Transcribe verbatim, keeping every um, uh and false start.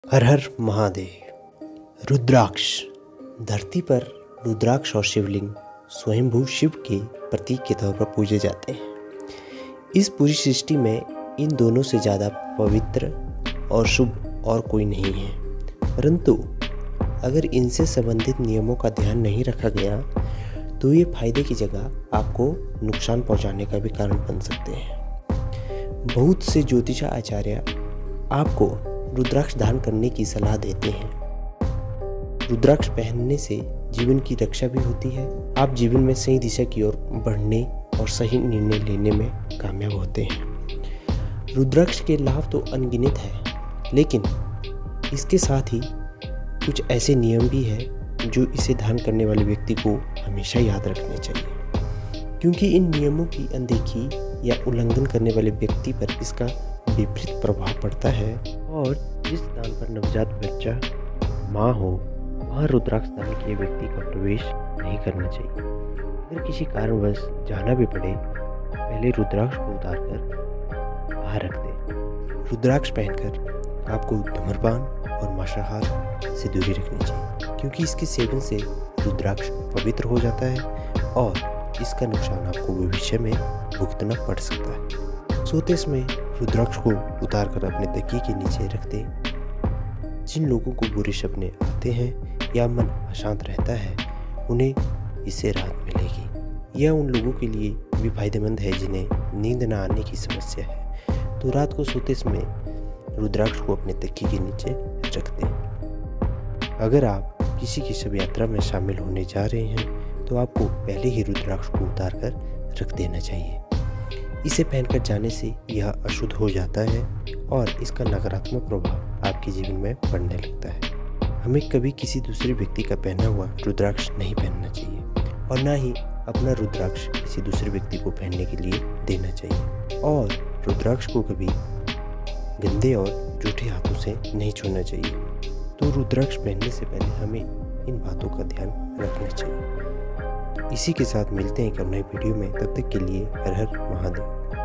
हर हर महादेव। रुद्राक्ष। धरती पर रुद्राक्ष और शिवलिंग स्वयंभू शिव के प्रतीक के तौर पर पूजे जाते हैं। इस पूरी सृष्टि में इन दोनों से ज़्यादा पवित्र और शुभ और कोई नहीं है, परंतु अगर इनसे संबंधित नियमों का ध्यान नहीं रखा गया तो ये फायदे की जगह आपको नुकसान पहुंचाने का भी कारण बन सकते हैं। बहुत से ज्योतिष आचार्य आपको रुद्राक्ष धारण करने की सलाह देते हैं। रुद्राक्ष पहनने से जीवन की रक्षा भी होती है। आप जीवन में सही दिशा की ओर बढ़ने और सही निर्णय लेने में कामयाब होते हैं। रुद्राक्ष के लाभ तो अनगिनत है, लेकिन इसके साथ ही कुछ ऐसे नियम भी हैं जो इसे धारण करने वाले व्यक्ति को हमेशा याद रखने चाहिए, क्योंकि इन नियमों की अनदेखी या उल्लंघन करने वाले व्यक्ति पर इसका विपरीत प्रभाव पड़ता है। और जिस स्थान पर नवजात बच्चा माँ हो वहाँ रुद्राक्ष धारण किए व्यक्ति का प्रवेश नहीं करना चाहिए। अगर किसी कारणवश जाना भी पड़े, पहले रुद्राक्ष को उतारकर बाहर रख दें। रुद्राक्ष पहनकर आपको धूम्रपान और मांसाहार से दूरी रखनी चाहिए, क्योंकि इसके सेवन से रुद्राक्ष पवित्र हो जाता है और इसका नुकसान आपको भविष्य में भुगतना पड़ सकता है। सोते समय रुद्राक्ष को उतारकर अपने तकिए के नीचे रख दें। जिन लोगों को बुरे सपने आते हैं या मन अशांत रहता है, उन्हें इससे राहत मिलेगी। यह उन लोगों के लिए भी फायदेमंद है जिन्हें नींद न आने की समस्या है। तो रात को सोते समय रुद्राक्ष को अपने तकिए के नीचे रख दें। अगर आप किसी की शव यात्रा में शामिल होने जा रहे हैं तो आपको पहले ही रुद्राक्ष को उतार कर रख देना चाहिए। इसे पहनकर जाने से यह अशुद्ध हो जाता है और इसका नकारात्मक प्रभाव आपके जीवन में पड़ने लगता है। हमें कभी किसी दूसरे व्यक्ति का पहना हुआ रुद्राक्ष नहीं पहनना चाहिए और ना ही अपना रुद्राक्ष किसी दूसरे व्यक्ति को पहनने के लिए देना चाहिए। और रुद्राक्ष को कभी गंदे और जूठे हाथों से नहीं छूना चाहिए। तो रुद्राक्ष पहनने से पहले हमें इन बातों का ध्यान रखना चाहिए। इसी के साथ मिलते हैं एक नई वीडियो में। तब तक के लिए हर हर महादेव।